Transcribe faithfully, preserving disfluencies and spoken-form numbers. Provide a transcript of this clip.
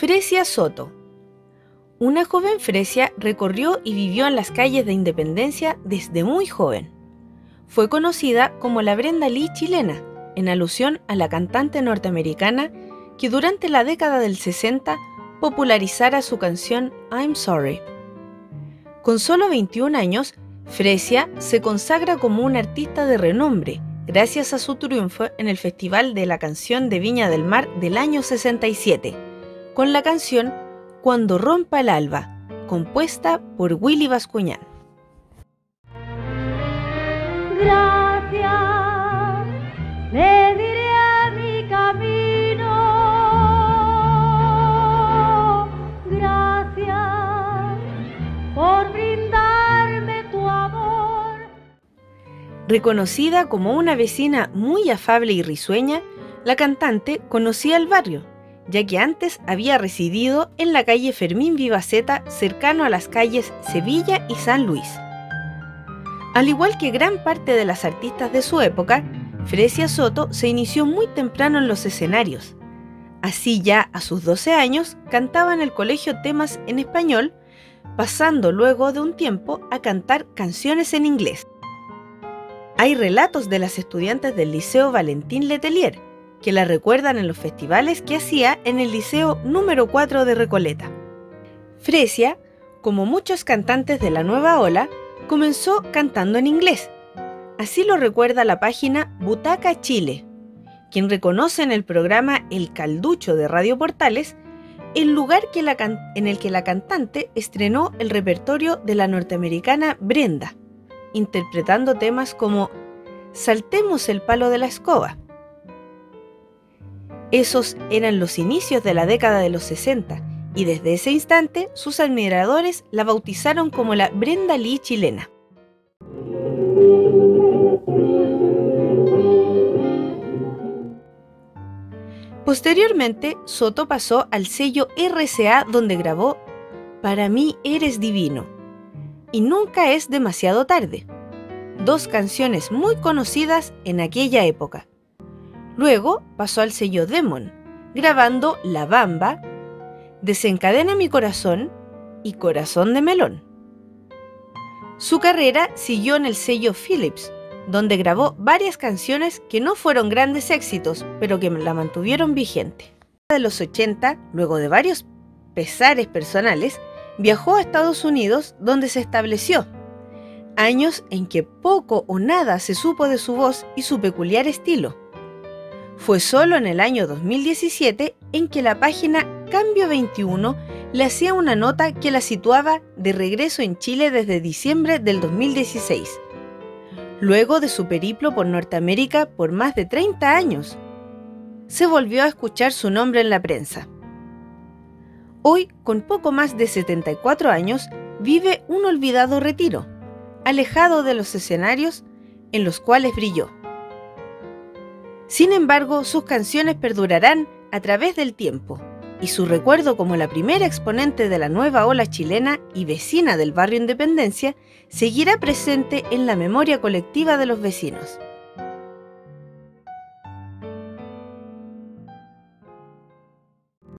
Fresia Soto. Una joven Fresia recorrió y vivió en las calles de Independencia desde muy joven. Fue conocida como la Brenda Lee chilena, en alusión a la cantante norteamericana que durante la década del sesenta popularizara su canción I'm Sorry. Con solo veintiún años, Fresia se consagra como una artista de renombre gracias a su triunfo en el Festival de la Canción de Viña del Mar del año sesenta y siete, con la canción Cuando rompa el alba, compuesta por Willy Bascuñán. Gracias, le diré a mi camino. Gracias por brindarme tu amor. Reconocida como una vecina muy afable y risueña, la cantante conocía el barrio, ya que antes había residido en la calle Fermín Vivaceta, cercano a las calles Sevilla y San Luis. Al igual que gran parte de las artistas de su época, Fresia Soto se inició muy temprano en los escenarios. Así, ya a sus doce años, cantaba en el colegio temas en español, pasando luego de un tiempo a cantar canciones en inglés. Hay relatos de las estudiantes del Liceo Valentín Letelier, que la recuerdan en los festivales que hacía en el Liceo número cuatro de Recoleta. Fresia, como muchos cantantes de la nueva ola, comenzó cantando en inglés. Así lo recuerda la página Butaca Chile, quien reconoce en el programa El Calducho de Radio Portales el lugar que la en el que la cantante estrenó el repertorio de la norteamericana Brenda, interpretando temas como Saltemos el palo de la escoba. Esos eran los inicios de la década de los sesenta, y desde ese instante sus admiradores la bautizaron como la Brenda Lee chilena. Posteriormente, Soto pasó al sello R C A, donde grabó Para mí eres divino y Nunca es demasiado tarde, dos canciones muy conocidas en aquella época. Luego pasó al sello Demon, grabando La Bamba, Desencadena mi corazón y Corazón de melón. Su carrera siguió en el sello Philips, donde grabó varias canciones que no fueron grandes éxitos, pero que la mantuvieron vigente. En los ochenta, luego de varios pesares personales, viajó a Estados Unidos, donde se estableció. Años en que poco o nada se supo de su voz y su peculiar estilo. Fue solo en el año dos mil diecisiete en que la página Cambio veintiuno le hacía una nota que la situaba de regreso en Chile desde diciembre del dos mil dieciséis, luego de su periplo por Norteamérica por más de treinta años. Se volvió a escuchar su nombre en la prensa. Hoy, con poco más de setenta y cuatro años, vive un olvidado retiro, alejado de los escenarios en los cuales brilló. Sin embargo, sus canciones perdurarán a través del tiempo, y su recuerdo como la primera exponente de la nueva ola chilena y vecina del barrio Independencia seguirá presente en la memoria colectiva de los vecinos.